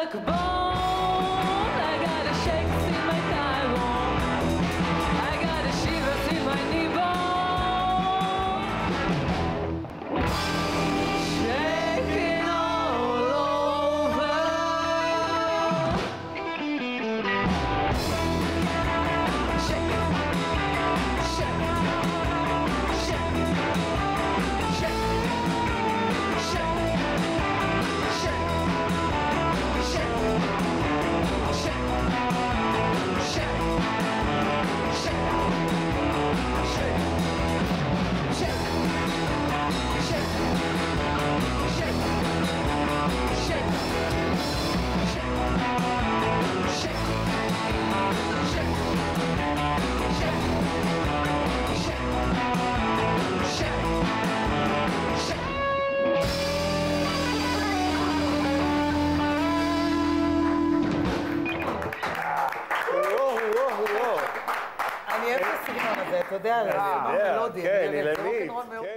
like a bone. I got a shakes in my thigh bone. I got a shivers in my knee bone. Shaking all over. Shake, shake, shake, shake, shake, shake, shake, shake, אני אוהב את הסגנון הזה, אתה יודע, זה מלודי. כן, אילנית.